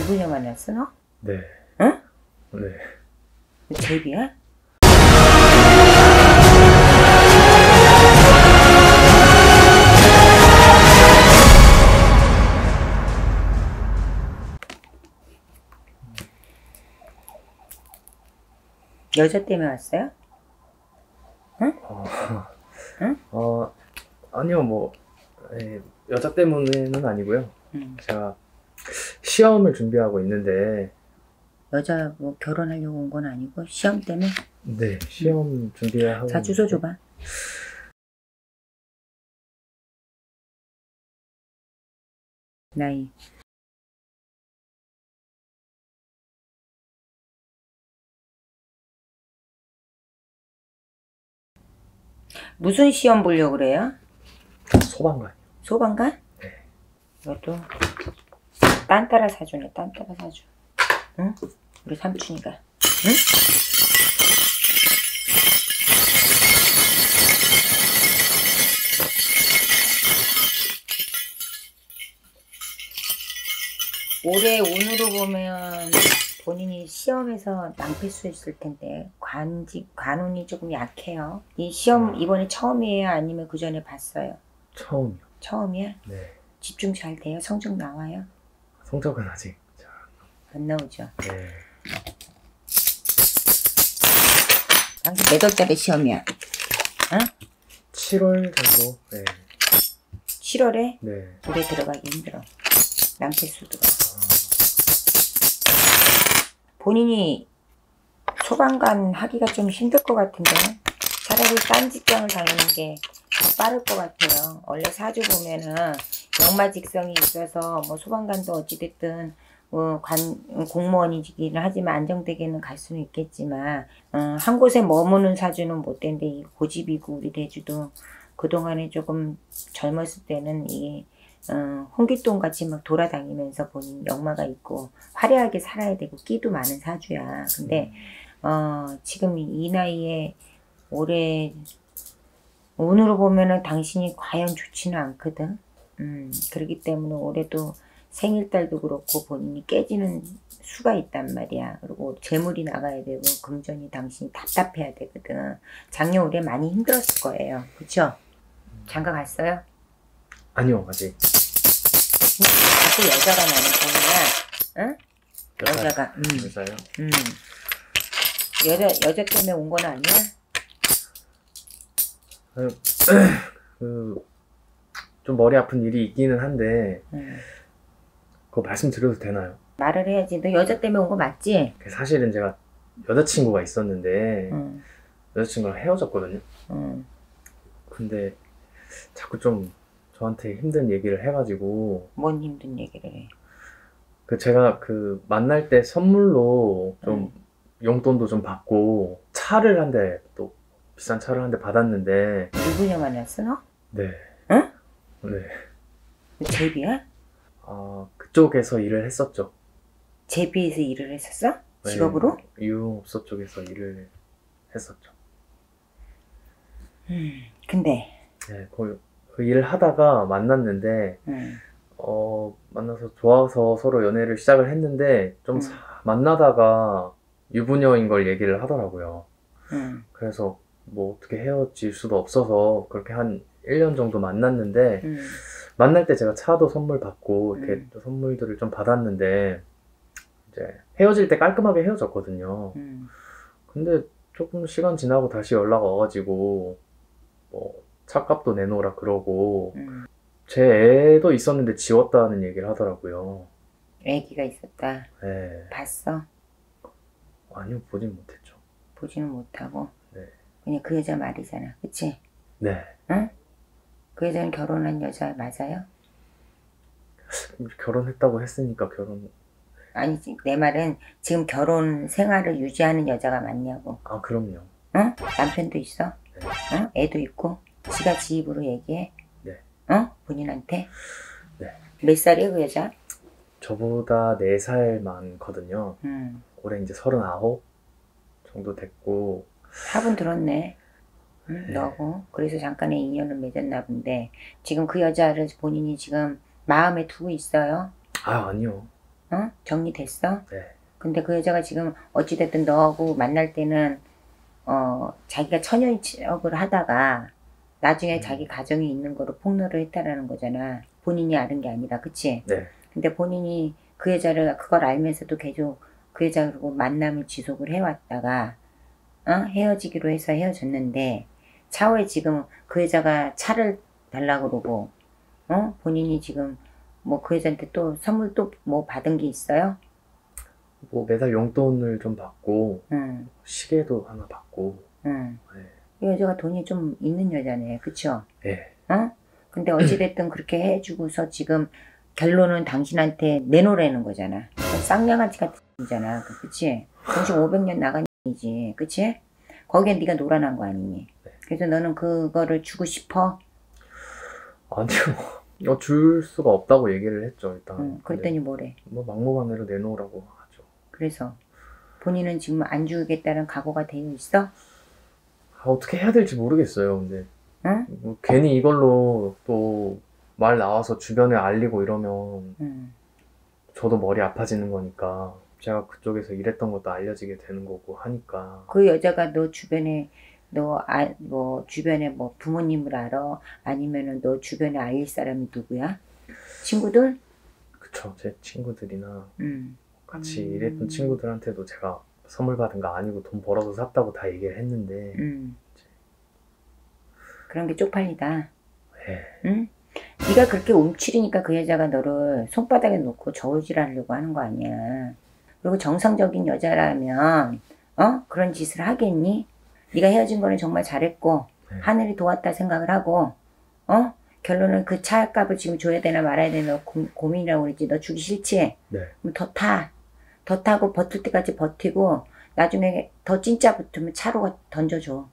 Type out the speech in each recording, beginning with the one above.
누구냐 만났어 너? 네. 응? 네. 제비야? 여자 때문에 왔어요? 응? 응? 아니요, 뭐, 여자 때문에는 아니고요. 응. 제가 시험을 준비하고 있는데, 여자 뭐 결혼하려고 온 건 아니고 시험 때문에? 네, 시험 준비하고. 자, 주소 줘봐. 나이. 무슨 시험 보려고 그래요? 소방관. 소방관? 네. 이것도 딴 따라 사주네. 딴 따라 사주. 응? 우리 삼촌이가. 응? 올해 운으로 보면 본인이 시험에서 낭패수 했을 텐데 관운이 조금 약해요. 이 시험 이번에 처음이에요? 아니면 그 전에 봤어요? 처음이요. 처음이야? 네. 집중 잘 돼요? 성적 나와요? 성적은 아직 잘 안 나오죠? 네. 당신 몇 월달에 시험이야? 응? 7월 정도? 네. 7월에? 네. 올해 들어가기 힘들어. 낭패수도. 본인이 소방관 하기가 좀 힘들 것 같은데 차라리 딴 직장을 다니는 게 더 빠를 것 같아요. 원래 사주 보면은 역마직성이 있어서 뭐 소방관도 어찌됐든 공무원이긴 하지만 안정되게는 갈 수는 있겠지만 한 곳에 머무는 사주는 못 되는데 이 고집이고 우리 대주도 그동안에 조금 젊었을 때는 이 홍길동 같이 막 돌아다니면서 본인 역마가 있고 화려하게 살아야 되고 끼도 많은 사주야. 근데 지금 이 나이에 올해 운으로 보면은 당신이 과연 좋지는 않거든. 그렇기 때문에 올해도 생일달도 그렇고 본인이 깨지는 수가 있단 말이야. 그리고 재물이 나가야 되고 금전이 당신이 답답해야 되거든. 작년 올해 많이 힘들었을 거예요. 그쵸? 장가 갔어요? 아니요, 아직. 자꾸 여자가 나는 보이냐? 응? 여자가. 여자요? 여자 때문에 온 건 아니야? 좀 머리 아픈 일이 있기는 한데, 그거 말씀드려도 되나요? 말을 해야지. 너 여자 때문에 온 거 맞지? 사실은 제가 여자친구가 있었는데, 여자친구랑 헤어졌거든요. 근데 자꾸 좀 저한테 힘든 얘기를 해가지고. 뭔 힘든 얘기를 해? 제가 만날 때 선물로 좀 용돈도 좀 받고 차를 한 대, 또 비싼 차를 한 대 받았는데. 누구냐 만났어 너? 네. 응? 네. 제비야? 그쪽에서 일을 했었죠. 제비에서 일을 했었어? 직업으로? 네, 유흥업소 쪽에서 일을 했었죠. 근데 네, 그 일을 하다가 만났는데 만나서 좋아서 서로 연애를 시작을 했는데 좀 만나다가 유부녀인 걸 얘기를 하더라고요. 그래서 뭐 어떻게 헤어질 수도 없어서 그렇게 한 1년 정도 만났는데 만날 때 제가 차도 선물 받고 이렇게 선물들을 좀 받았는데 이제 헤어질 때 깔끔하게 헤어졌거든요. 근데 조금 시간 지나고 다시 연락 와가지고 뭐 차값도 내놓으라 그러고 제 애도 있었는데 지웠다는 얘기를 하더라고요. 애기가 있었다. 네. 봤어? 아니요, 보진 못했죠. 보지는 못하고. 네. 그냥 그 여자 말이잖아, 그치? 네. 응? 그 여자는 결혼한 여자 맞아요? 결혼했다고 했으니까 결혼. 아니지, 내 말은 지금 결혼 생활을 유지하는 여자가 맞냐고. 아, 그럼요. 응? 남편도 있어? 네. 응? 애도 있고? 지가 지 입으로 얘기해? 네. 응? 본인한테? 네. 몇 살이야 그 여자? 저보다 4살 많거든요. 올해 이제 39 정도 됐고. 합은 들었네. 응? 네. 너하고. 그래서 잠깐의 인연을 맺었나 본데 지금 그 여자를 본인이 지금 마음에 두고 있어요? 아, 아니요. 정리됐어? 네. 근데 그 여자가 지금 어찌됐든 너하고 만날 때는 자기가 천연역을 하다가 나중에 자기 가정이 있는 거로 폭로를 했다라는 거잖아. 본인이 아는 게 아니라, 그치? 네. 근데 본인이 그 여자를 그걸 알면서도 계속 그 여자하고 만남을 지속을 해왔다가 헤어지기로 해서 헤어졌는데 차후에 지금 그 여자가 차를 달라고 그러고 본인이 지금 뭐 그 여자한테 또 선물 또 뭐 받은 게 있어요? 뭐 매달 용돈을 좀 받고 응, 시계도 하나 받고. 응. 네. 이 여자가 돈이 좀 있는 여자네, 그쵸? 네. 근데 어찌됐든 그렇게 해주고서 지금 결론은 당신한테 내놓으라는 거잖아. 쌍냥아지 같은 이잖아, 그치? 정신 500년 나간 이지, 그치? 거기에 네가 놀아난 거 아니니? 그래서 너는 그거를 주고 싶어? 아니요. 줄 수가 없다고 얘기를 했죠, 일단. 그랬더니 뭐래? 뭐 막무가내로 내놓으라고 하죠. 그래서 본인은 지금 안 주겠다는 각오가 되어 있어? 어떻게 해야 될지 모르겠어요, 근데. 응? 뭐 괜히 이걸로 또 말 나와서 주변에 알리고 이러면 저도 머리 아파지는 거니까 제가 그쪽에서 일했던 것도 알려지게 되는 거고 하니까. 그 여자가 너 주변에 뭐 주변에 뭐 부모님을 알아? 아니면은 너 주변에 알릴 사람이 누구야? 친구들? 그쵸. 제 친구들이나 음. 같이 일했던 친구들한테도 제가 선물 받은 거 아니고 돈 벌어서 샀다고 다 얘기를 했는데. 그런 게 쪽팔리다. 네. 응? 네가 그렇게 움츠리니까 그 여자가 너를 손바닥에 놓고 저울질하려고 하는 거 아니야. 그리고 정상적인 여자라면 그런 짓을 하겠니? 네가 헤어진 거는 정말 잘했고 하늘이 도왔다 생각을 하고 결론은 그 차값을 지금 줘야 되나 말아야 되나 고민이라고 그랬지. 너 주기 싫지? 네. 그럼 더 타고 버틸 때까지 버티고 나중에 더 진짜 붙으면 차로 던져줘.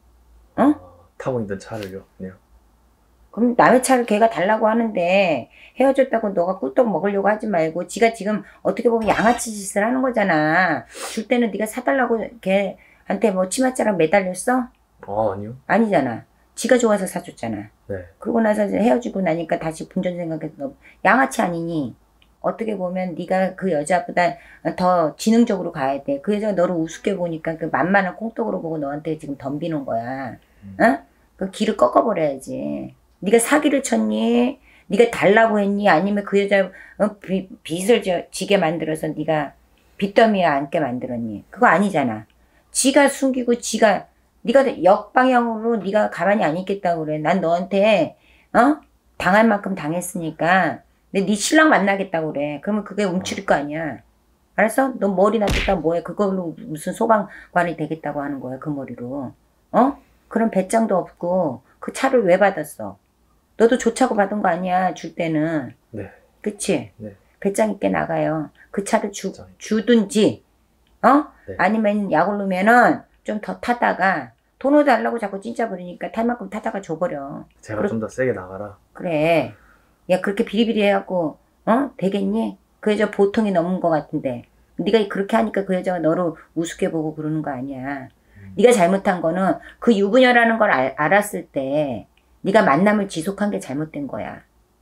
타고 있던 차를요, 그냥. 그럼 남의 차를 걔가 달라고 하는데 헤어졌다고 너가 꿀떡 먹으려고 하지 말고 지가 지금 어떻게 보면 양아치 짓을 하는 거잖아. 줄 때는 네가 사달라고 걔한테 뭐 치맛자락 매달렸어? 아니요. 아니잖아. 지가 좋아서 사줬잖아. 네. 그러고 나서 헤어지고 나니까 다시 분전 생각해서 너 양아치 아니니? 어떻게 보면 네가 그 여자보다 더 지능적으로 가야 돼. 그 여자가 너를 우습게 보니까 그 만만한 콩떡으로 보고 너한테 지금 덤비는 거야. 그 길을 꺾어버려야지. 네가 사기를 쳤니? 네가 달라고 했니? 아니면 그 여자 빚을 지게 만들어서 네가 빚더미에 앉게 만들었니? 그거 아니잖아. 지가 숨기고 네가 역방향으로 네가 가만히 안 있겠다고 그래. 난 너한테 당할 만큼 당했으니까 근데 네 신랑 만나겠다고 그래. 그러면 그게 움츠릴 거 아니야. 알았어? 너 머리 놔뒀다 뭐해. 그걸로 무슨 소방관이 되겠다고 하는 거야. 그 머리로. 그런 배짱도 없고 그 차를 왜 받았어? 너도 좋자고 받은 거 아니야. 줄 때는. 네. 그치? 네. 배짱 있게 나가요. 그 차를 주든지 네. 아니면 약올르면은 좀 더 타다가 돈을 달라고 자꾸 진짜 부리니까 탈 만큼 타다가 줘버려. 제가 좀 더 세게 나가라. 그래. 야 그렇게 비리비리 해갖고 되겠니? 그 여자 보통이 넘은 것 같은데 네가 그렇게 하니까 그 여자가 너를 우습게 보고 그러는 거 아니야. 네가 잘못한 거는 그 유부녀라는 걸 알았을 때 네가 만남을 지속한 게 잘못된 거야.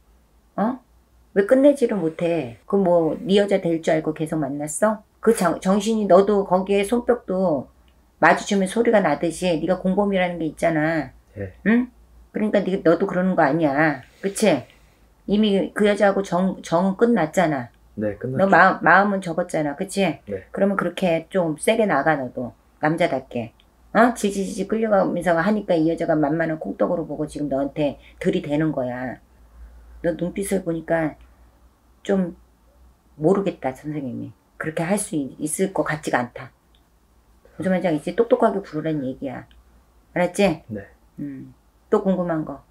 왜 끝내지를 못해? 그 뭐 네 여자 될 줄 알고 계속 만났어? 그 정신이 너도 거기에 손뼉도 마주치면 소리가 나듯이 네가 공범이라는 게 있잖아. 네. 응? 그러니까 너도 그러는 거 아니야. 그치? 이미 그 여자하고 정은 끝났잖아. 네, 끝났죠. 너 마음은 접었잖아. 그치? 네. 그러면 그렇게 좀 세게 나가 너도. 남자답게. 질질질 끌려가면서 하니까 이 여자가 만만한 콩떡으로 보고 지금 너한테 들이대는 거야. 너 눈빛을 보니까 좀 모르겠다 선생님이. 그렇게 할 수 있을 것 같지가 않다. 무슨 말인지 알겠지? 똑똑하게 부르란 얘기야. 알았지? 네. 또 궁금한 거.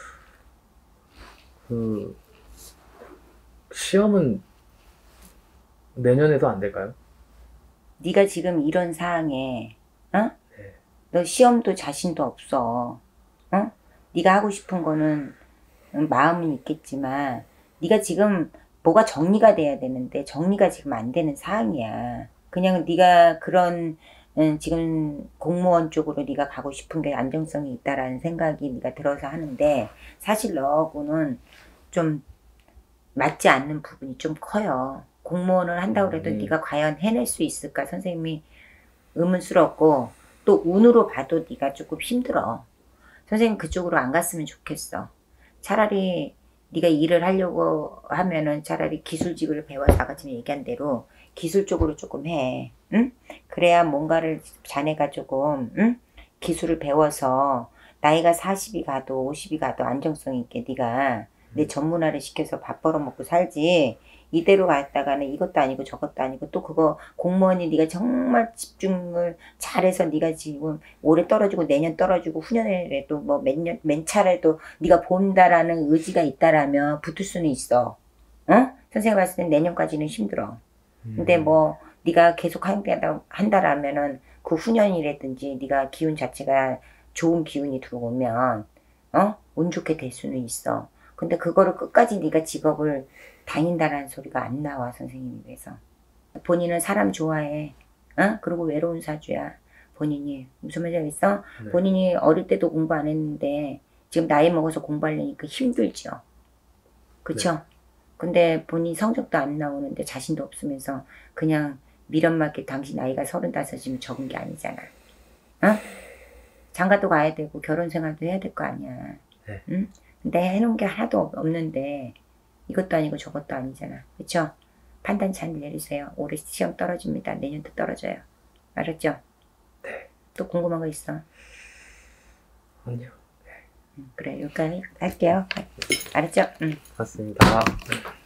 시험은 내년에도 안 될까요? 네가 지금 이런 상황에 네. 너 시험도 자신도 없어. 네가 하고 싶은 거는 마음은 있겠지만 네가 지금 뭐가 정리가 돼야 되는데 정리가 지금 안 되는 상황이야. 그냥 네가 그런 지금 공무원 쪽으로 네가 가고 싶은 게 안정성이 있다라는 생각이 네가 들어서 하는데 사실 너하고는 좀 맞지 않는 부분이 좀 커요. 공무원을 한다고 해도 네가 과연 해낼 수 있을까 선생님이 의문스럽고 또 운으로 봐도 네가 조금 힘들어. 선생님 그쪽으로 안 갔으면 좋겠어. 차라리 네가 일을 하려고 하면은 차라리 기술직을 배워서 아까 지금 얘기한 대로 기술 쪽으로 조금 해. 응? 그래야 뭔가를 자네가 조금 기술을 배워서 나이가 40이 가도 50이 가도 안정성 있게 네가 내 전문화를 시켜서 밥 벌어먹고 살지. 이대로 갔다가는 이것도 아니고 저것도 아니고 또 그거 공무원이 네가 정말 집중을 잘해서 네가 지금 올해 떨어지고 내년 떨어지고 후년에라도 뭐 맨 차례도 네가 본다라는 의지가 있다라면 붙을 수는 있어. 어? 선생님 봤을 땐 내년까지는 힘들어. 근데 뭐 네가 계속 한다라면은 그 후년이라든지 네가 기운 자체가 좋은 기운이 들어오면 운 좋게 될 수는 있어. 근데 그거를 끝까지 네가 직업을 다닌다라는 소리가 안 나와 선생님이. 그래서 본인은 사람 좋아해. 그리고 외로운 사주야. 본인이 무슨 말인지 알겠어? 네. 본인이 어릴 때도 공부 안 했는데 지금 나이 먹어서 공부하려니까 힘들죠. 그쵸? 네. 근데 본인 성적도 안 나오는데 자신도 없으면서 그냥 미련맞게 당신 나이가 35이면 적은 게 아니잖아. 장가도 가야 되고 결혼 생활도 해야 될 거 아니야. 네. 응? 근데 해놓은 게 하나도 없는데 이것도 아니고 저것도 아니잖아. 그쵸? 판단 잘 내리세요. 올해 시험 떨어집니다. 내년도 떨어져요. 알았죠? 네. 또 궁금한 거 있어? 아니요. 그래, 여기까지 할게요. 알았죠? 맞습니다.